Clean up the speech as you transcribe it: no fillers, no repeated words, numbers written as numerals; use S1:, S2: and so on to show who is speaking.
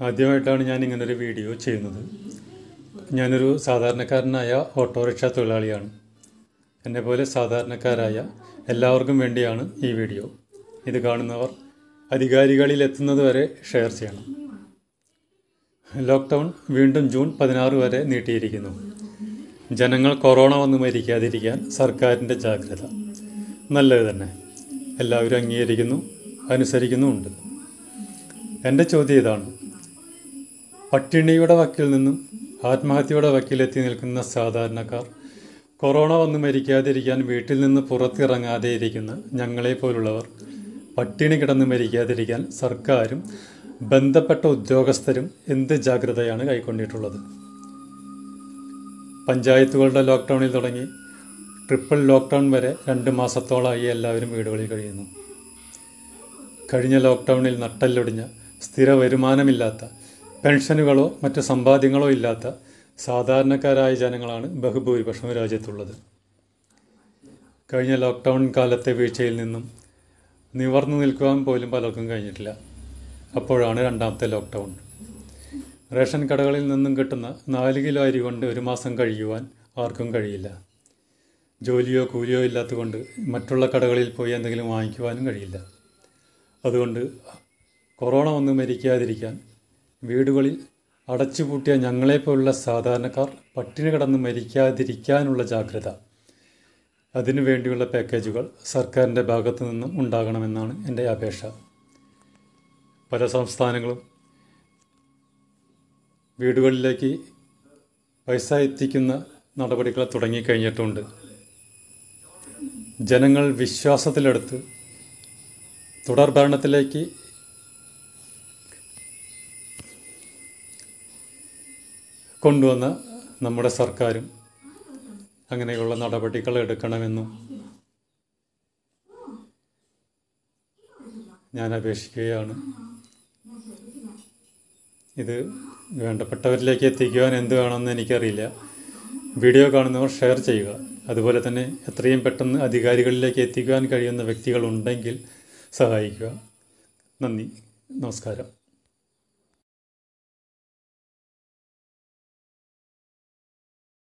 S1: ആദ്യമായിട്ടാണ് ഞാൻ ഇങ്ങനൊരു വീഡിയോ ചെയ്യുന്നത്. ഞാനൊരു സാധാരണക്കാരനായ ഓട്ടോറിക്ഷ തൊഴിലാളിയാണ്. എന്നെപ്പോലെ സാധാരണക്കാരായ എല്ലാവർക്കും വേണ്ടിയാണ് ഈ വീഡിയോ. ഇത് കാണുന്നവർ അധികാരികളിൽ എത്തുന്നത് വരെ ഷെയർ ചെയ്യണം. ലോക്ക്ഡൗൺ വീണ്ടും ജൂൺ 16 വരെ നീട്ടിയിരിക്കുന്നു. ജനങ്ങൾ കൊറോണ വന്ന് മരിക്കാതിരിക്കാൻ സർക്കാരിൻ്റെ ജാഗ്രത നല്ലത് തന്നെ. എല്ലാവരും അംഗീകരിക്കുന്നു, അനുസരിക്കുന്നുമുണ്ട്. എൻ്റെ ചോദ്യം ഇതാണ്: പട്ടിണിയുടെ വക്കിൽ നിന്നും ആത്മഹത്യയുടെ വക്കിലെത്തി നിൽക്കുന്ന സാധാരണക്കാർ, കൊറോണ വന്ന് മരിക്കാതിരിക്കാൻ വീട്ടിൽ നിന്ന് പുറത്തിറങ്ങാതെ ഇരിക്കുന്ന ഞങ്ങളെപ്പോലുള്ളവർ, പട്ടിണി കിടന്ന് മരിക്കാതിരിക്കാൻ സർക്കാരും ബന്ധപ്പെട്ട ഉദ്യോഗസ്ഥരും എന്ത് ജാഗ്രതയാണ് കൈക്കൊണ്ടിട്ടുള്ളത്? പഞ്ചായത്തുകളുടെ ലോക്ക്ഡൗണിൽ തുടങ്ങി ട്രിപ്പിൾ ലോക്ക്ഡൗൺ വരെ 2 മാസത്തോളമായി എല്ലാവരും വീടുകളിൽ കഴിയുന്നു. കഴിഞ്ഞ ലോക്ക്ഡൗണിൽ നട്ടെല്ലൊടിഞ്ഞ, സ്ഥിര വരുമാനമില്ലാത്ത, പെൻഷനുകളോ മറ്റ് സമ്പാദ്യങ്ങളോ ഇല്ലാത്ത സാധാരണക്കാരായ ജനങ്ങളാണ് ബഹുഭൂരിപക്ഷം രാജ്യത്തുള്ളത്. കഴിഞ്ഞ ലോക്ക്ഡൗൺ കാലത്തെ വീഴ്ചയിൽ നിന്നും നിവർന്നു നിൽക്കുവാൻ പോലും പലർക്കും കഴിഞ്ഞിട്ടില്ല. അപ്പോഴാണ് രണ്ടാമത്തെ ലോക്ക്ഡൗൺ. റേഷൻ കടകളിൽ നിന്നും കിട്ടുന്ന 4 കിലോ അരി കൊണ്ട് 1 മാസം കഴിയുവാൻ ആർക്കും കഴിയില്ല. ജോലിയോ കൂലിയോ ഇല്ലാത്തതുകൊണ്ട് മറ്റുള്ള കടകളിൽ പോയി എന്തെങ്കിലും വാങ്ങിക്കുവാനും കഴിയില്ല. അതുകൊണ്ട് കൊറോണ വന്ന് മരിക്കാതിരിക്കാൻ വീടുകളിൽ അടച്ചുപൂട്ടിയ ഞങ്ങളെപ്പോലുള്ള സാധാരണക്കാർ പട്ടിണി കിടന്ന് മരിക്കാതിരിക്കാനുള്ള ജാഗ്രത, അതിനു വേണ്ടിയുള്ള പാക്കേജുകൾ സർക്കാരിൻ്റെ ഭാഗത്തു നിന്നും ഉണ്ടാകണമെന്നാണ് എൻ്റെ അപേക്ഷ. പല സംസ്ഥാനങ്ങളും വീടുകളിലേക്ക് പൈസ എത്തിക്കുന്ന നടപടികൾ തുടങ്ങിക്കഴിഞ്ഞിട്ടുണ്ട്. ജനങ്ങൾ വിശ്വാസത്തിലെടുത്ത് തുടർ ഭരണത്തിലേക്ക് കൊണ്ടുവന്ന നമ്മുടെ സർക്കാരും അങ്ങനെയുള്ള നടപടികൾ എടുക്കണമെന്നും ഞാൻ അപേക്ഷിക്കുകയാണ്. ഇത് വേണ്ടപ്പെട്ടവരിലേക്ക് എത്തിക്കുവാൻ എന്ത് വേണമെന്ന് എനിക്കറിയില്ല. വീഡിയോ കാണുന്നവർ ഷെയർ ചെയ്യുക. അതുപോലെ തന്നെ എത്രയും പെട്ടെന്ന് അധികാരികളിലേക്ക് എത്തിക്കുവാൻ കഴിയുന്ന വ്യക്തികളുണ്ടെങ്കിൽ സഹായിക്കുക. നന്ദി, നമസ്കാരം.